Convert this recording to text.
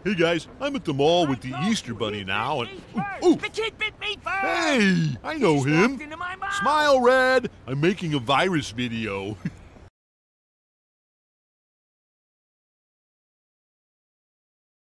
Hey guys, I'm at the mall with the Easter Bunny now, and ooh, The kid bit me first! hey, I know He just him. walked into my mouth. Smile, Red. I'm making a virus video.